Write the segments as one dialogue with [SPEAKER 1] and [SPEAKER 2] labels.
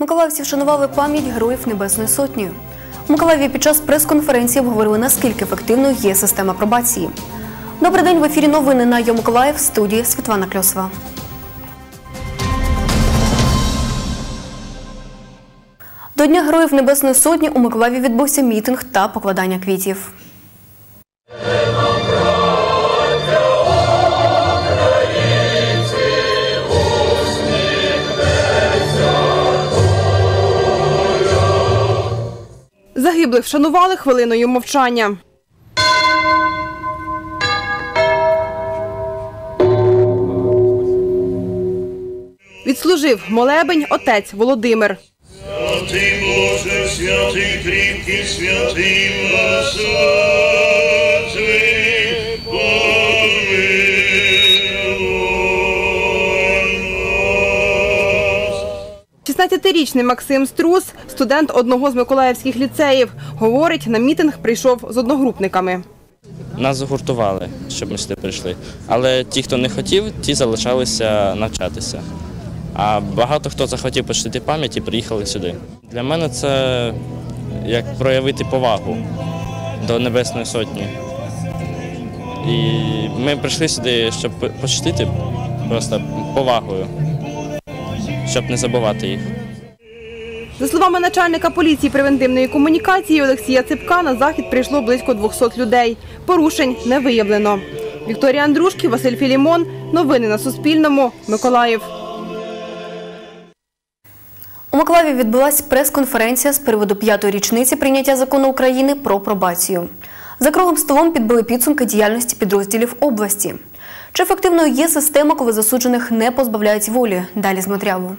[SPEAKER 1] Миколаївці вшанували пам'ять Героїв Небесної Сотні. У Миколаєві під час прес-конференції обговорили, наскільки ефективною є система пробації. Добрий день, в ефірі новини на ЙО-Миколаїв, в студії Світлана Кльосова. До Дня Героїв Небесної Сотні у Миколаєві відбувся мітинг та покладання квітів.
[SPEAKER 2] Загиблих вшанували хвилиною мовчання. Відслужив молебень отець Володимир.
[SPEAKER 3] Святий Боже, святий кріпкий, святий милосердний, помилуй нас.
[SPEAKER 2] 16-річний Максим Струс – студент одного з миколаївських ліцеїв. Говорить, на мітинг прийшов з одногрупниками.
[SPEAKER 4] Нас загуртували, щоб ми сюди прийшли. Але ті, хто не хотів, ті залишалися навчатися. А багато хто захотів почтити пам'ять і приїхали сюди. Для мене це як проявити повагу до Небесної Сотні. І ми прийшли сюди, щоб почтити просто повагою, щоб не забувати їх.
[SPEAKER 2] За словами начальника поліції превентивної комунікації Олексія Ципка, на захід прийшло близько 200 людей. Порушень не виявлено. Вікторія Андрушків, Василь Філімон. Новини на Суспільному. Миколаїв.
[SPEAKER 1] У Миколаєві відбулася прес-конференція з приводу 5-ї річниці прийняття закону України про пробацію. За круглим столом підбили підсумки діяльності підрозділів області. Чи ефективною є система, коли засуджених не позбавляють волі? Далі з матеріалу.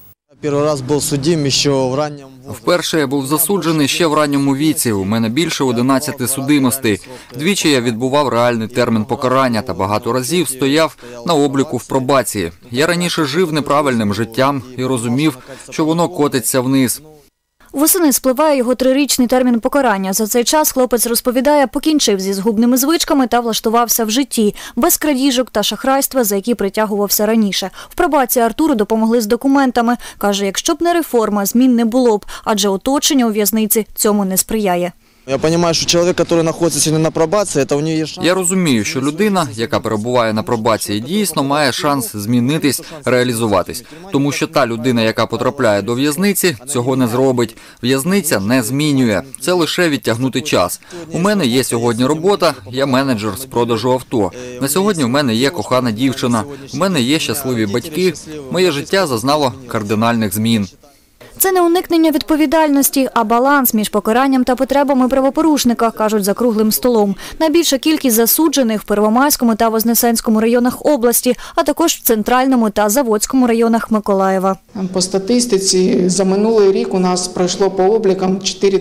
[SPEAKER 5] Вперше я був засуджений ще в ранньому віці. У мене більше 11 судимостей. Двічі я відбував реальний термін покарання та багато разів стояв на обліку в пробації. Я раніше жив неправильним життям і розумів, що воно котиться вниз.
[SPEAKER 6] Восени спливає його 3-річний термін покарання. За цей час хлопець розповідає, покінчив зі згубними звичками та влаштувався в житті, без крадіжок та шахрайства, за які притягувався раніше. В пробації Артуру допомогли з документами. Каже, якщо б не реформа, змін не було б, адже оточення у в'язниці цьому не сприяє.
[SPEAKER 7] Я розумію, що чоловік, який знаходиться сьогодні на пробації, це у нього є шанс.
[SPEAKER 5] Я розумію, що людина, яка перебуває на пробації, дійсно має шанс змінитись, реалізуватись. Тому що та людина, яка потрапляє до в'язниці, цього не зробить. В'язниця не змінює. Це лише відтягнути час. У мене є сьогодні робота, я менеджер з продажу авто. На сьогодні у мене є кохана дівчина, у мене є щасливі батьки. Моє життя зазнало кардинальних змін.
[SPEAKER 6] Це не уникнення відповідальності, а баланс між покаранням та потребами правопорушника, кажуть за круглим столом. Найбільша кількість засуджених в Первомайському та Вознесенському районах області, а також в Центральному та Заводському районах Миколаєва.
[SPEAKER 8] По статистиці за минулий рік у нас пройшло по облікам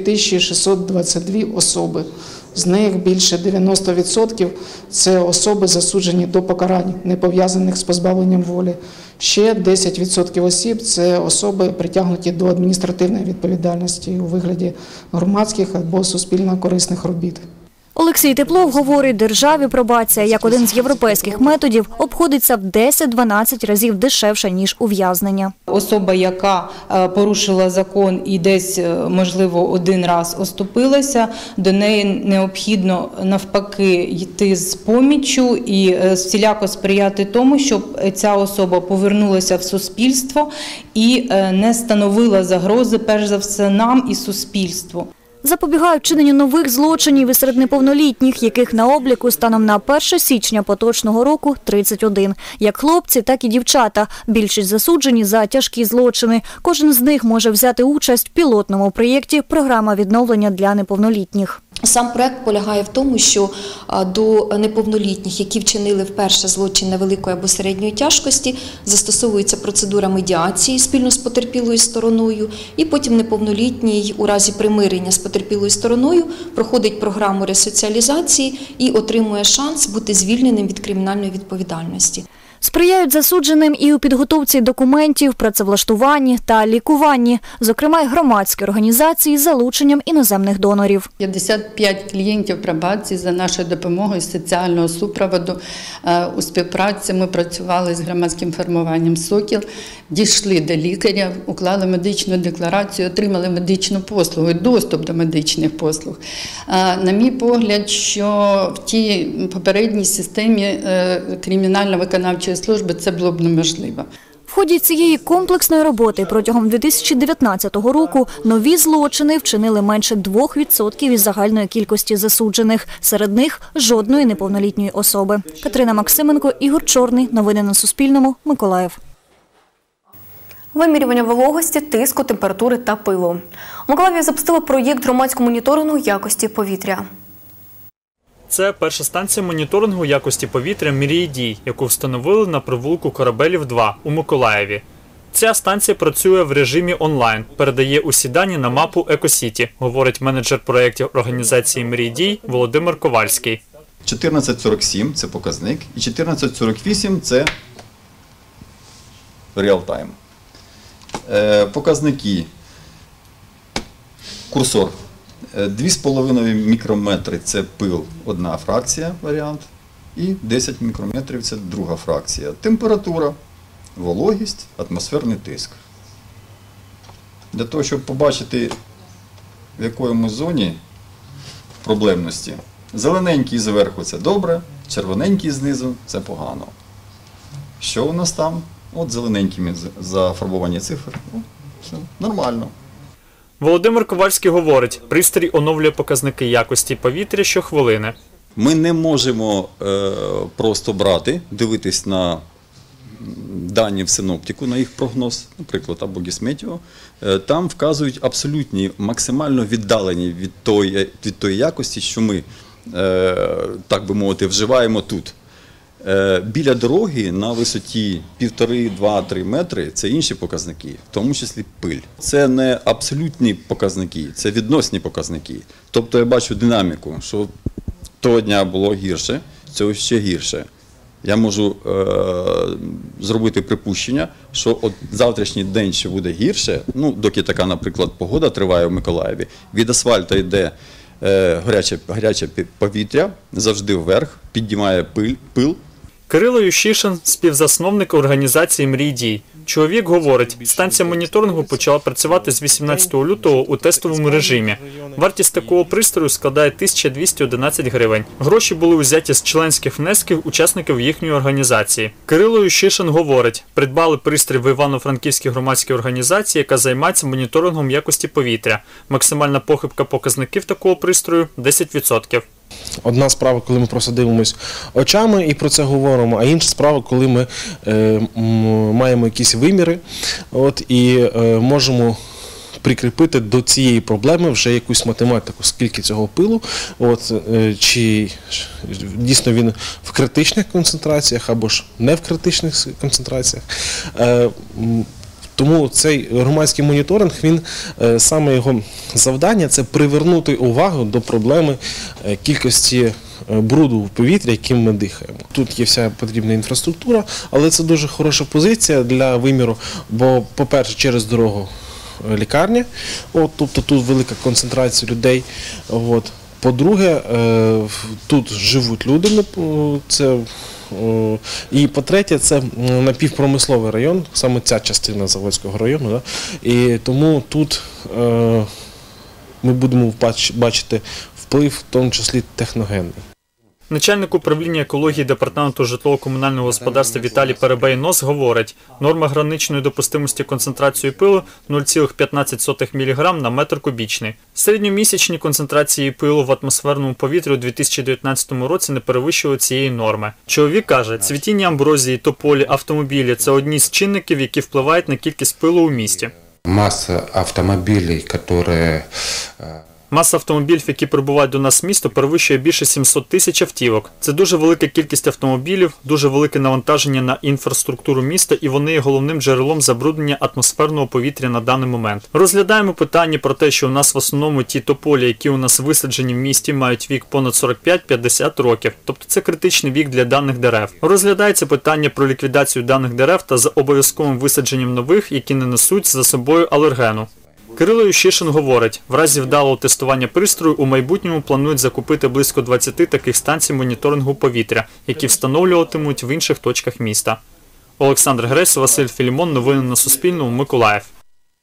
[SPEAKER 8] 4622 особи. З них більше 90% – це особи, засуджені до покарань, не пов'язаних з позбавленням волі. Ще 10% осіб – це особи, притягнуті до адміністративної відповідальності у вигляді громадських або суспільно-корисних робіт.
[SPEAKER 6] Олексій Теплов говорить, державі пробація, як один з європейських методів, обходиться в 10-12 разів дешевше, ніж ув'язнення.
[SPEAKER 9] Особа, яка порушила закон і десь, можливо, один раз оступилася, до неї необхідно навпаки йти з поміччю і всіляко сприяти тому, щоб ця особа повернулася в суспільство і не становила загрози, перш за все, нам і суспільству.
[SPEAKER 6] Запобігають вчиненню нових злочинів і серед неповнолітніх, яких на обліку станом на 1 січня поточного року 31. Як хлопці, так і дівчата. Більшість засуджені за тяжкі злочини. Кожен з них може взяти участь в пілотному проєкті «Програма відновлення для неповнолітніх».
[SPEAKER 10] Сам проект полягає в тому, що до неповнолітніх, які вчинили вперше злочин невеликої або середньої тяжкості, застосовується процедура медіації спільно з потерпілою стороною, і потім неповнолітній у разі примирення з потерпілою стороною проходить програму ресоціалізації і отримує шанс бути звільненим від кримінальної відповідальності.
[SPEAKER 6] Сприяють засудженим і у підготовці документів, працевлаштуванні та лікуванні, зокрема й громадські організації з залученням іноземних донорів.
[SPEAKER 11] 55 клієнтів пробації за нашою допомогою соціального супроводу. У співпраці ми працювали з громадським формуванням «Сокіл», дійшли до лікаря, уклали медичну декларацію, отримали медичну послугу, доступ до медичних послуг. На мій погляд, що в тій попередній системі кримінально-виконавчої служби це було б неможливо.
[SPEAKER 6] В ході цієї комплексної роботи протягом 2019 року нові злочини вчинили менше 2% із загальної кількості засуджених. Серед них жодної неповнолітньої особи. Катерина Максименко, Ігор Чорний. Новини на Суспільному. Миколаїв.
[SPEAKER 1] Вимірювання вологості, тиску, температури та пилу. У Миколаєві запустили проєкт громадського моніторингу якості повітря.
[SPEAKER 12] Це перша станція моніторингу якості повітря «Мрії дій», яку встановили на провулку Корабелів 2 у Миколаєві. Ця станція працює в режимі онлайн, передає усі дані на мапу «Екосіті», говорить менеджер проєктів організації «Мрії дій» Володимир Ковальський.
[SPEAKER 13] 1447 – це показник, і 1448 – це реал-тайм. Показники. Курсор. 2,5 мікрометри – це пил, одна фракція, варіант, і 10 мікрометрів – це друга фракція. Температура, вологість, атмосферний тиск. Для того, щоб побачити, в якому зоні проблемності, зелененький зверху – це добре, червоненький знизу – це погано. Що у нас там? От зелененькими зафарбовані цифри. Все нормально.
[SPEAKER 12] Володимир Ковальський говорить, пристрій оновлює показники якості повітря щохвилини.
[SPEAKER 13] Ми не можемо просто брати, дивитись на дані в синоптику, на їх прогноз, наприклад, або Гісметео. Там вказують абсолютні, максимально віддалені від тої якості, що ми, так би мовити, вживаємо тут. Біля дороги на висоті 1,5-2-3 метри – це інші показники, в тому числі пиль. Це не абсолютні показники, це відносні показники. Тобто я бачу динаміку, що того дня було гірше, цього ще гірше. Я можу зробити припущення, що от завтрашній день ще буде гірше, ну, доки така, наприклад, погода триває в Миколаєві, від асфальту йде гаряче повітря, завжди вверх, піднімає пил.
[SPEAKER 12] Кирило Ющишин – співзасновник організації «Мрії дій». Чоловік говорить, станція моніторингу почала працювати з 18 лютого у тестовому режимі. Вартість такого пристрою складає 1211 гривень. Гроші були узяті з членських внесків учасників їхньої організації. Кирило Ющишин говорить, придбали пристрій в Івано-Франківській громадській організації, яка займається моніторингом якості повітря. Максимальна похибка показників такого пристрою – 10%.
[SPEAKER 14] Одна справа, коли ми просто дивимося очами і про це говоримо, а інша справа, коли ми маємо якісь виміри і можемо прикріпити до цієї проблеми вже якусь математику, скільки цього пилу, чи дійсно він в критичних концентраціях або ж не в критичних концентраціях. Тому цей громадський моніторинг, саме його завдання – це привернути увагу до проблеми кількості бруду в повітрі, яким ми дихаємо. Тут є вся потрібна інфраструктура, але це дуже хороша позиція для виміру, бо, по-перше, через дорогу лікарня, тобто тут велика концентрація людей. По-друге, тут живуть люди, і по-третє, це напівпромисловий район, саме ця частина Заводського району, і тому тут ми будемо бачити вплив, в тому числі техногенний.
[SPEAKER 12] Начальник управління екології Департаменту житлово-комунального господарства Віталій Перебей-Нос говорить, норма граничної допустимості концентрації пилу 0,15 мг на метр кубічний. Середньомісячні концентрації пилу в атмосферному повітрі у 2019 році не перевищували цієї норми. Чоловік каже, цвітіння амброзії, тополі, автомобілі – це одні з чинників, які впливають на кількість пилу у місті.
[SPEAKER 15] Маса автомобілів, які...
[SPEAKER 12] Маса автомобілів, які прибувають до нас в місто, перевищує більше 700 тисяч автівок. Це дуже велика кількість автомобілів, дуже велике навантаження на інфраструктуру міста, і вони є головним джерелом забруднення атмосферного повітря на даний момент. Розглядаємо питання про те, що у нас в основному ті тополі, які у нас висаджені в місті, мають вік понад 45-50 років. Тобто це критичний вік для даних дерев. Розглядається питання про ліквідацію даних дерев та за обов'язковим висадженням нових, які не несуть за собою алергену. Кирило Ющишин говорить, в разі вдалого тестування пристрою у майбутньому планують закупити близько 20 таких станцій моніторингу повітря, які встановлюватимуть в інших точках міста. Олександр Гресь, Василь Філімон. Новини на Суспільному. Миколаїв.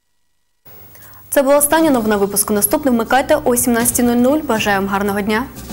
[SPEAKER 1] Це була остання новина випуску. Наступний вмикайте о 17:00. Бажаємо гарного дня.